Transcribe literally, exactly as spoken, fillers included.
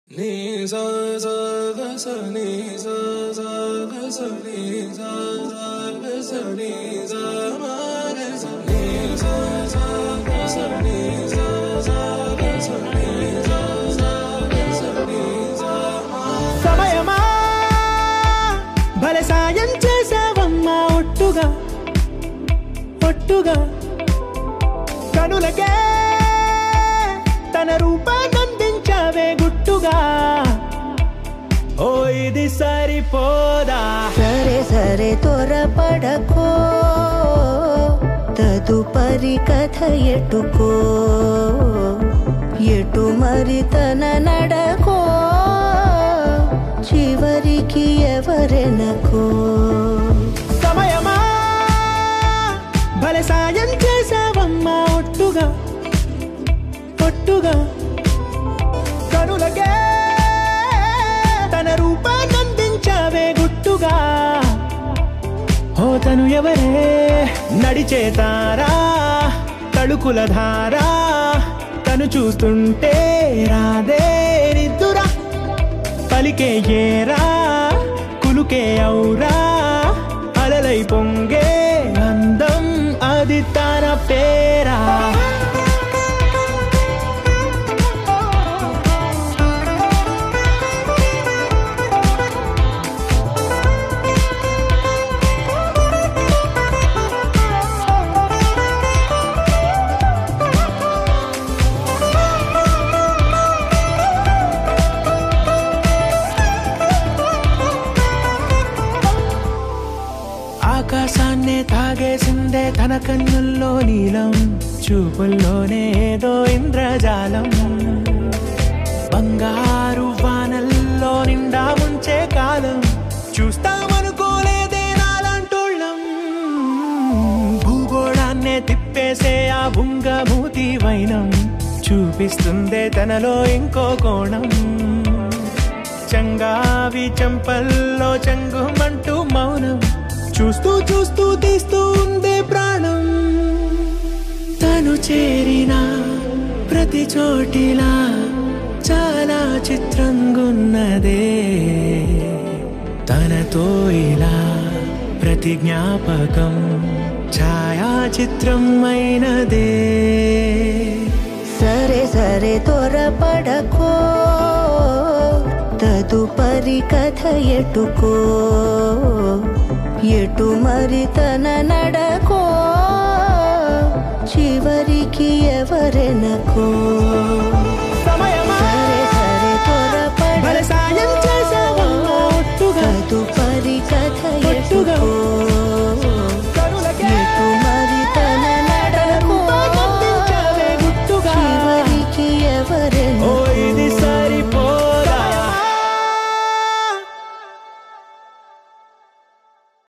Ni sa sa ga sa ni sa sa ga sa ni sa sa ga sa ni sa ma ga sa ni sa sa ga sa ni sa sa ga sa ni sa sa ga sa ni sa ma సమయమా భలే సాయం చేసావమ్మా ఒట్టుగా ఒట్టుగా కనులకే తన రూపాన్నందించావే గుట్టుగా ఓ ఇది సరిపోదా సరే సరే త్వరపడకో తదుపరి కథ ఎటుకో ఎటు మరి తన నడకో చివరికి ఎవరెనకో సమయమా భలే సాయం చేసావమ్మా ఒట్టుగా ఒట్టుగా కనులకే తన రూపాన్నందించావే గుట్టుగా ఓ తను ఎవరే నడిచే తారా తళుకుల ధారా తను చూస్తుంటే రాదే నిద్దురా పలికే ఏరా కులుకే ఔరా అలలై పొంగే అందం అది తన పేరా ఆకాశాన్నే తాగేసిందే తన కన్నుల్లో నీలం చూపుల్లోనే ఏదో ఇంద్రజాలం బంగారు వానల్లో నిండా ఉంచే కాలం చూస్తామనుకోలేదే నాలాంటోళ్ళం భూగోళాన్నే తిప్పేసే ఆ బుంగమూతి వైనం చూపిస్తుందే తనలో ఇంకో కోణం చంగావి చంపల్లో చంగుమంటూ మౌనం చూస్తూ చూస్తూ తీస్తూ ఉందే ప్రాణం తను చేరిన ప్రతి చోటిలా చాలా చిత్రంగున్నదే తనతో ఇలా ప్రతి జ్ఞాపకం ఛాయాచిత్రం అయినదే సరే సరే త్వరపడకో తదుపరి కథ ఎటుకో ఎటు మరి తన నడకో చివరికి ఎవరెనకో సమయమా సరే సరే త్వరపడకో భలే సాయం చేసావమ్మా ఒట్టుగా తదుపరి కథ ఒట్టుగా ఎటుకో